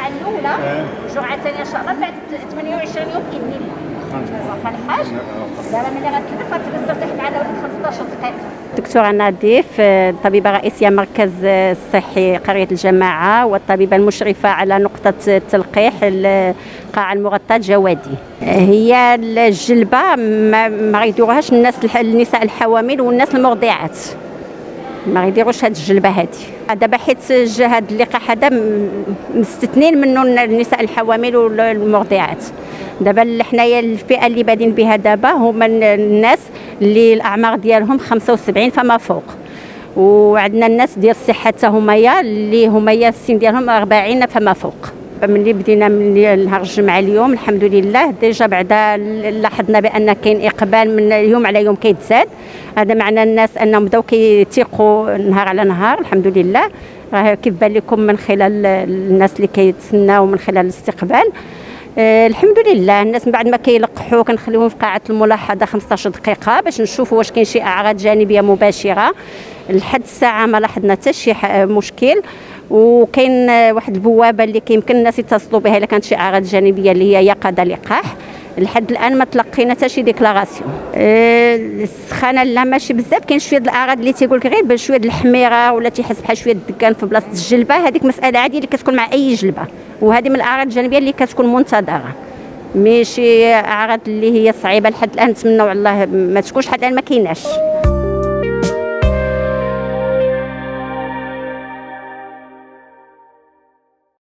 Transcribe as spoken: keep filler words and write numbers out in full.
الجرعه الاولى والجرعه الثانيه ان شاء الله بعد ثمانية وعشرين يوم باذن الله. واخا الحاج دابا ملي غتكلف غتسترتاح مع داك خمسطاش دقيقه. دكتورة نظيف، طبيبة رئيسية مركز الصحي قرية الجماعة والطبيبة المشرفة على نقطة التلقيح القاعة المغطاة جوادي. هي الجلبة ما غيديروهاش الناس النساء الحوامل والناس المرضعات، ما غيديروش هاد الجلبه هادي دابا، حيت هاد اللقاح هذا مستثنين منه النساء الحوامل والمرضعات. دابا حنايا الفئه اللي بادين بها دابا هما الناس اللي الاعمار ديالهم خمسة وسبعين فما فوق، وعندنا الناس ديال الصحه حتى هما اللي هما السن ديالهم أربعين فما فوق. ملي بدينا من نهار الجمعه اليوم الحمد لله ديجا بعدا لاحظنا بان كاين اقبال من يوم على يوم كيتزاد. هذا معنى الناس انهم بداو كيتيقوا نهار على نهار الحمد لله. راه كيف بان لكم من خلال الناس اللي كيتسناو من خلال الاستقبال. آه الحمد لله الناس من بعد ما كيلقحوا كنخليوهم في قاعه الملاحظه خمسطاش دقيقه باش نشوفوا واش كاين شي اعراض جانبيه مباشره. لحد الساعه ما لاحظنا حتى شي مشكل، وكاين واحد البوابه اللي كيمكن الناس يتصلوا بها الا كانت شي اعراض جانبيه اللي هي يقظه لقاح. لحد الان ما تلقينا حتى شي ديكلاراسيون. أه السخانه لا ماشي بزاف، كاين شويه الاعراض اللي تيقول لك غير شويه الحميره ولا تيحس بحال شويه الدكان في بلاصه الجلبه، هذيك مساله عاديه اللي كتكون مع اي جلبه، وهذه من الاعراض الجانبيه اللي كتكون منتظره، ماشي اعراض اللي هي صعيبه. لحد الان نتمنوا على الله ما تكونش، حتى الان ما كايناش.